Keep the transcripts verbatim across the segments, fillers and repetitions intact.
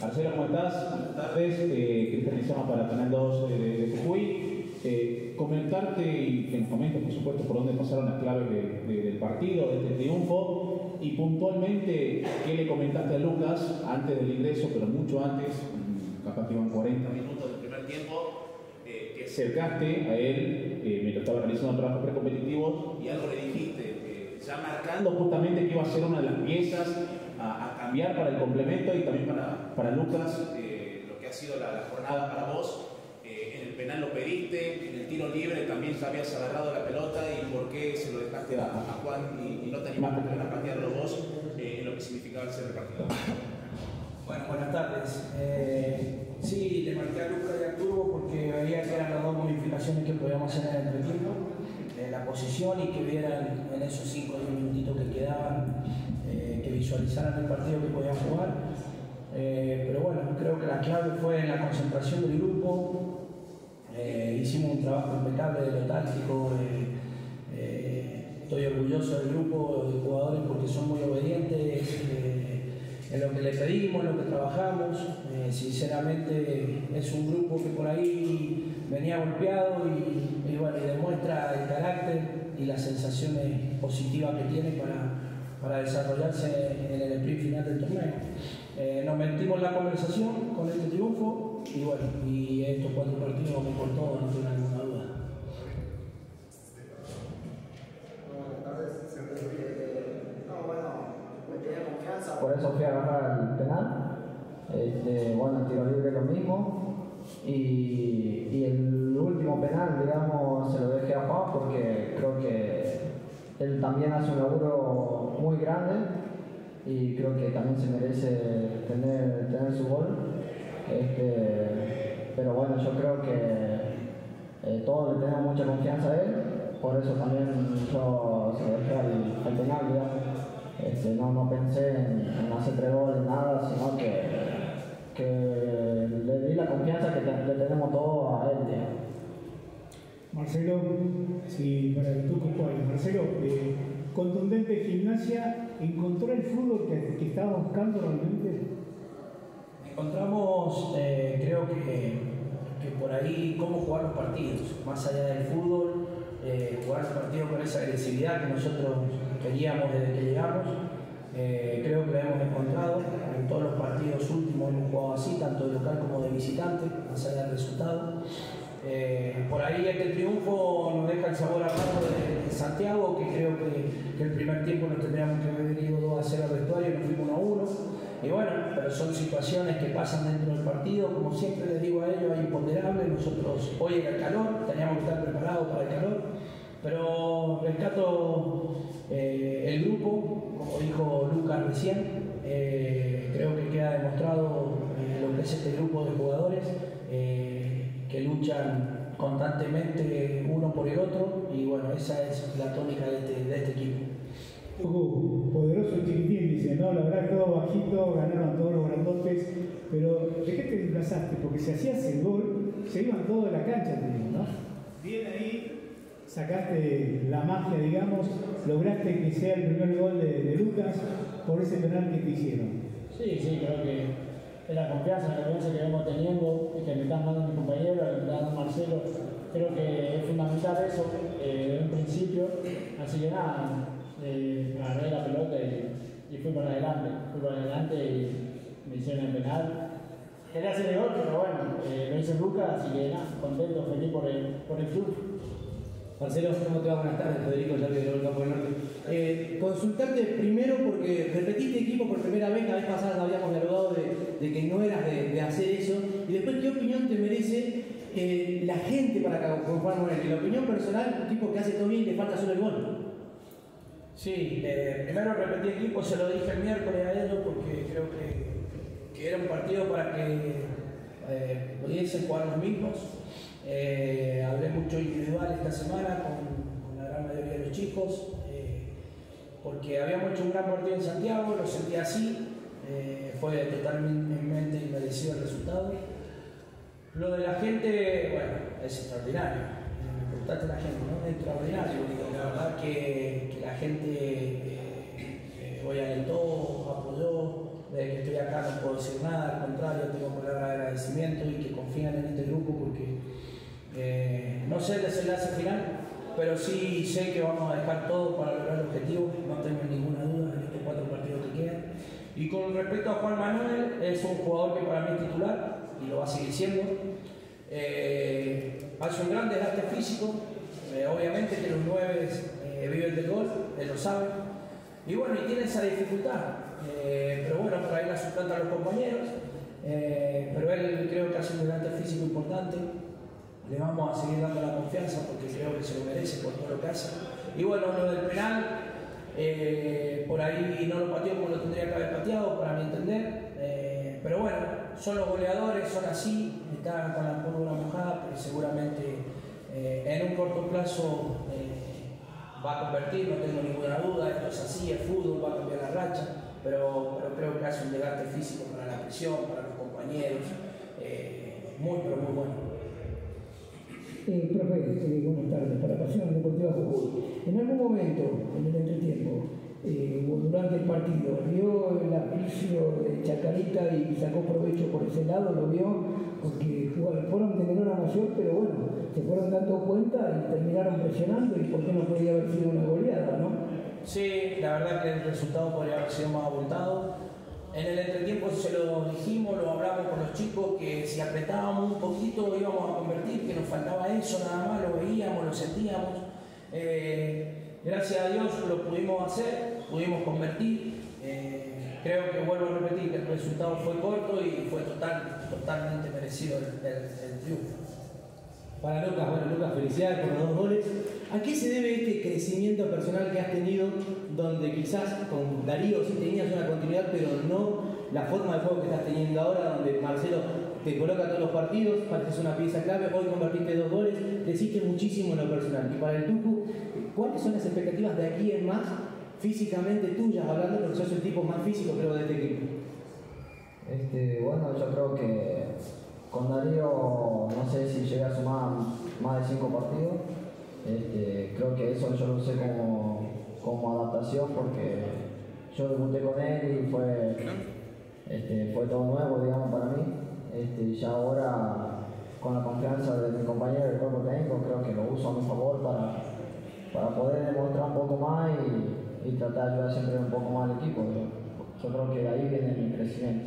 Marcelo, ¿cómo estás? Buenas tardes. Eh, Cristian Lizama para Canal dos de, de Jujuy. Eh, comentarte y que nos comentes, por supuesto, por dónde pasaron las claves de, de, del partido, de este triunfo, y puntualmente qué le comentaste a Lucas antes del ingreso, pero mucho antes, capaz que iban cuarenta minutos del primer tiempo, eh, que acercaste a él eh, mientras estaba realizando trabajos precompetitivos y algo le dijiste, eh, ya marcando justamente que iba a ser una de las piezas a, a cambiar para el complemento y también para, para Lucas, eh, lo que ha sido la, la jornada para vos. Eh, en el penal lo pediste, en el tiro libre también ya habías agarrado la pelota, y por qué se lo dejaste a, a Juan y, y no te animaste a patearlo vos, eh, en lo que significaba el ser repartidor. Bueno, buenas tardes. Eh, sí, le marqué a Lucas y a Arturo porque veía que eran las dos modificaciones que podíamos hacer en el entretiempo, eh, la posición, y que vieran en esos cinco o diez minutitos que quedaban, eh, que visualizaran el partido que podían jugar. Eh, pero bueno, creo que la clave fue en la concentración del grupo. Eh, hicimos un trabajo impecable de lo táctico. Eh, eh, estoy orgulloso del grupo de jugadores porque son muy obedientes eh, en lo que les pedimos, en lo que trabajamos. Eh, sinceramente es un grupo que por ahí venía golpeado y, y, bueno, y demuestra el carácter y las sensaciones positivas que tiene para, para desarrollarse en el sprint final del torneo. Eh, nos metimos en la conversación con este triunfo y bueno, y estos cuatro partidos vamos por todo, no tengo ninguna duda. Por eso fui a agarrar el penal. Este, bueno, el tiro libre lo mismo. Y, y el último penal, digamos, se lo dejé a Juan porque creo que él también hace un laburo muy grande y creo que también se merece tener, tener su gol. Este, pero bueno, yo creo que eh, todos le tenemos mucha confianza a él, por eso también yo se lo dejé al, al penal, digamos. Este, no, no pensé en, en hacer tres goles, nada, sino que, que le di la confianza que te, le tenemos todos a él, digamos. Marcelo, sí, para que tú compares. Marcelo, eh, contundente Gimnasia, ¿encontró el fútbol que, que estaba buscando realmente? Encontramos, eh, creo que, que por ahí cómo jugar los partidos, más allá del fútbol, eh, jugar los partidos con esa agresividad que nosotros queríamos desde que llegamos. Eh, creo que lo hemos encontrado en todos los partidos últimos, hemos jugado así, tanto de local como de visitante, más allá del resultado. Eh, por ahí este triunfo nos deja el sabor amargo de, de Santiago, que creo que, que el primer tiempo nos tendríamos que haber ido dos a cero al vestuario y nos fuimos uno a uno. Y bueno, pero son situaciones que pasan dentro del partido. Como siempre les digo a ellos, hay imponderables. Nosotros hoy era el calor, teníamos que estar preparados para el calor, pero rescato eh, el grupo, como dijo Lucas recién. Eh, creo que queda demostrado eh, lo que es este grupo de jugadores eh, que luchan constantemente uno por el otro, y bueno, esa es la tónica de este, de este equipo. Uh, poderoso y chiquitín, dice, no, la verdad todo bajito, ganaron todos los grandotes, pero ¿de qué te desplazaste? Porque si hacías el gol, se iban todos de la cancha, te digo, ¿no? Bien ahí, sacaste la magia, digamos, lograste que sea el primer gol de, de Lucas por ese penal que te hicieron. Sí, sí, creo que es la confianza, la confianza que vengo teniendo y que me están dando mis compañeros, que me está dando Marcelo. Creo que es fundamental eso eh, desde un principio, así que nada, eh, agarré la pelota y, y fui para adelante, fui para adelante y me hicieron el penal. Quería hacer el gol, pero bueno, eh, lo hizo Lucas, así que nada, contento, feliz por el, por el club. Marcelo, ¿cómo te va? Buenas tardes, Federico, ya de Campo del Norte. Eh, consultarte primero porque repetiste equipo por primera vez, la vez pasada habíamos dialogado de, de que no eras de, de hacer eso, y después, ¿qué opinión te merece eh, la gente para conformar con él? Y la opinión personal, un tipo que hace todo bien y le falta solo el gol. Sí, eh, primero repetí equipo, se lo dije el miércoles a ellos porque creo que, que era un partido para que eh, pudiesen jugar los mismos. Eh, hablé mucho individual esta semana con, con la gran mayoría de los chicos, eh, porque habíamos hecho un gran partido en Santiago, lo sentí así, eh, fue totalmente inmerecido el resultado. Lo de la gente, bueno, es extraordinario, me preguntaste la gente, ¿no? Es extraordinario, la verdad que, que la gente eh, eh, hoy alentó, apoyó, desde que estoy acá no puedo decir nada, al contrario, tengo palabras de agradecimiento y que confían en este grupo porque eh, no sé el desenlace final, pero sí sé que vamos a dejar todo para lograr el objetivo, no tengo ninguna duda en estos cuatro partidos que quedan. Y con respecto a Juan Manuel, es un jugador que para mí es titular y lo va a seguir siendo. Eh, hace un gran desgaste físico, eh, obviamente que los nueve eh, viven del gol, él lo sabe. Y bueno, y tiene esa dificultad, eh, pero bueno, por ahí la suplanta a los compañeros. Eh, pero él creo que hace un desgaste físico importante. Le vamos a seguir dando la confianza porque creo que se lo merece por todo lo que hace. Y bueno, lo del penal, eh, por ahí no lo pateó como lo tendría que haber pateado, para mi entender. Eh, pero bueno, son los goleadores, son así, están con la pólvora mojada, pero seguramente eh, en un corto plazo eh, va a convertir, no tengo ninguna duda. Esto es así, el fútbol va a cambiar la racha, pero, pero creo que hace un desgaste físico para la presión, para los compañeros, eh, muy, pero muy bueno. Eh, profe, eh, buenas tardes, para Pasión Deportiva Jujuy. En algún momento, en el entretiempo, eh, o durante el partido, ¿vio el aprecio de Chacarita y sacó provecho por ese lado? ¿Lo vio? Porque jugaron, fueron de menor a mayor, pero bueno, se fueron dando cuenta y terminaron presionando, y por qué no podía haber sido una goleada, ¿no? Sí, la verdad que el resultado podría haber sido más abultado. En el entretiempo se lo dijimos, lo hablamos con los chicos, que si apretábamos un poquito íbamos a convertir, que nos faltaba eso nada más, lo veíamos, lo sentíamos. Eh, gracias a Dios lo pudimos hacer, pudimos convertir. Eh, creo que vuelvo a repetir que el resultado fue corto y fue total, totalmente merecido el, el, el triunfo. Para Lucas, bueno Lucas, felicidades por los dos goles. ¿A qué se debe este crecimiento personal que has tenido, donde quizás con Darío sí tenías una continuidad, pero no la forma de juego que estás teniendo ahora, donde Marcelo te coloca todos los partidos, pareces una pieza clave, hoy convertiste dos goles, creciste muchísimo en lo personal? Y para el Tucu, ¿cuáles son las expectativas de aquí en más, físicamente tuyas, hablando, porque sos el tipo más físico creo de este equipo? Este, bueno, yo creo que con Darío no sé si llegué a sumar más de cinco partidos. Este, creo que eso yo lo usé como, como adaptación porque yo debuté con él y fue, este, fue todo nuevo, digamos, para mí. Este, y ya ahora, con la confianza de mi compañero del cuerpo técnico, creo que lo uso a mi favor para, para poder demostrar un poco más y, y tratar de ayudar siempre un poco más al equipo. Yo, yo creo que de ahí viene mi crecimiento.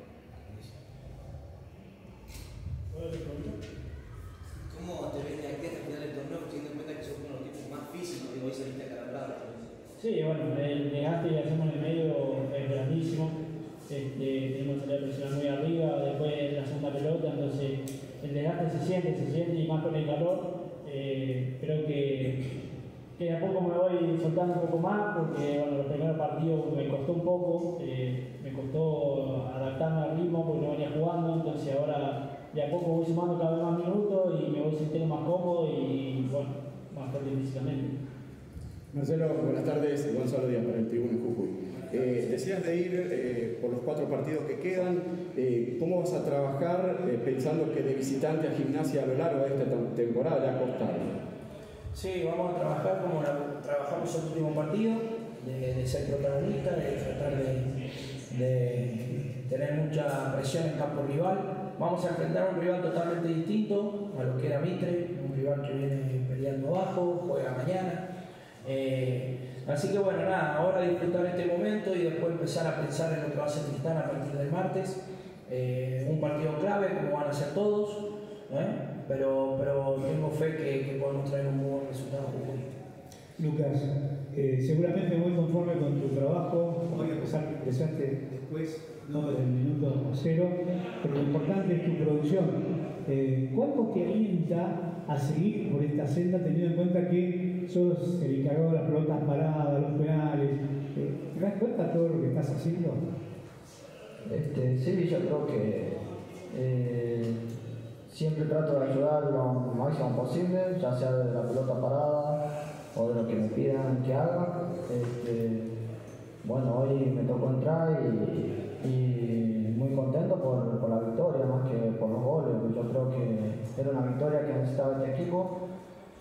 ¿Cómo te ves de aquí hasta el final del torneo, teniendo en cuenta que sos uno de los tipos más físicos y hoy saliste acalambrado? Sí, bueno, el desgaste que hacemos en el medio es grandísimo. Este, tenemos que salir a presionar muy arriba, después la segunda pelota, entonces el desgaste se siente, se siente, y más con el calor. Eh, creo que, que de a poco me voy soltando un poco más, porque bueno, los primeros partidos me costó un poco, eh, me costó adaptarme al ritmo porque no venía jugando, entonces ahora de a poco voy sumando cada vez más minutos y me voy sintiendo más cómodo y bueno, más fuerte físicamente. Marcelo, buenas tardes. Gonzalo Díaz para el Tribuno Jujuy. Eh, decías de ir eh, por los cuatro partidos que quedan. Eh, ¿Cómo vas a trabajar eh, pensando que de visitante a Gimnasia a lo largo de esta temporada le ha costado? Sí, vamos a trabajar como la, trabajamos el último partido, de, de ser protagonista, de tratar de, de tener mucha presión en campo rival. Vamos a enfrentar a un rival totalmente distinto a lo que era Mitre, un rival que viene peleando abajo, juega mañana. Eh, así que bueno, nada, ahora disfrutar este momento y después empezar a pensar en lo que va a hacer Tristán a partir del martes. Eh, un partido clave, como van a ser todos, ¿eh? pero, pero tengo fe que, que podemos traer un buen resultado. Lucas, eh, seguramente muy conforme con tu trabajo, hoy a pesar que empezaste después, no del minuto cero, pero lo importante es tu producción. Eh, ¿Cuánto te alienta a seguir por esta senda, teniendo en cuenta que sos el encargado de las pelotas paradas, los penales? Eh, ¿Te das cuenta de todo lo que estás haciendo? Este, sí, yo creo que eh, siempre trato de ayudar lo máximo posible, ya sea de la pelota parada o de lo que me pidan que haga. Este, bueno, hoy me tocó entrar y, y muy contento por, por la victoria, más que por los goles. Yo creo que era una victoria que necesitaba este equipo.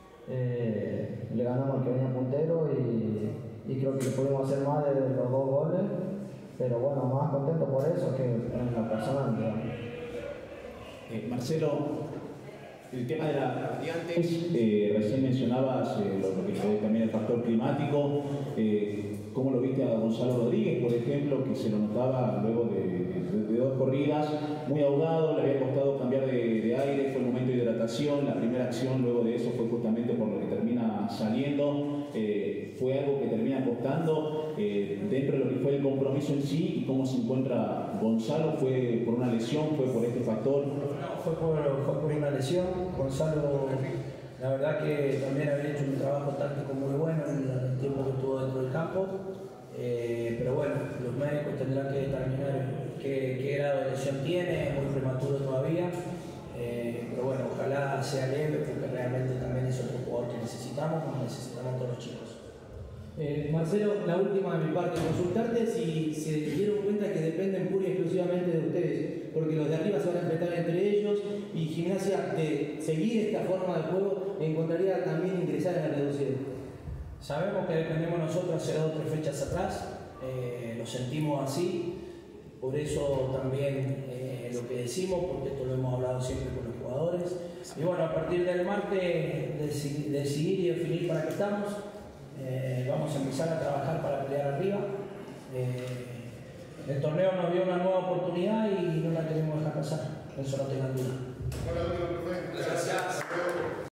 Eh, le ganamos al que venía puntero y, y creo que pudimos hacer más de los dos goles. pero bueno, más contento por eso que en lo personal, digamos. Eh, Marcelo, el tema de la es, eh, recién mencionabas eh, lo, lo que fue también el factor climático. Eh, ¿Cómo lo viste a Gonzalo Rodríguez, por ejemplo, que se lo notaba luego de, de, de dos corridas, muy ahogado, le había costado cambiar de, de aire, fue el momento de hidratación, la primera acción luego de eso fue justamente por lo que termina saliendo, eh, fue algo que termina costando eh, dentro de lo que fue el compromiso en sí? ¿Y cómo se encuentra Gonzalo? ¿Fue por una lesión? ¿Fue por este factor? No, fue por, fue por una lesión. Gonzalo, la verdad que también había hecho un trabajo táctico muy bueno en el tiempo que estuvo dentro del campo, eh, pero bueno, los médicos tendrán que determinar qué, qué grado de lesión tiene, es muy prematuro todavía, eh, pero bueno, ojalá sea leve porque realmente también es otro jugador que necesitamos, como necesitamos todos los chicos. Eh, Marcelo, la última de mi parte, consultarte si se dieron cuenta que dependen pura y exclusivamente de ustedes, porque los de arriba se van a enfrentar entre ellos y Gimnasia, de seguir esta forma de juego, encontraría también ingresar en la reducción. Sabemos que dependemos nosotros hace dos o tres fechas atrás, eh, lo sentimos así, por eso también eh, lo que decimos, porque esto lo hemos hablado siempre con los jugadores. Y bueno, a partir del martes decidir y definir para qué estamos. Eh, vamos a empezar a trabajar para pelear arriba. Eh, el torneo nos dio una nueva oportunidad y no la queremos dejar pasar, eso no tengan duda. Gracias.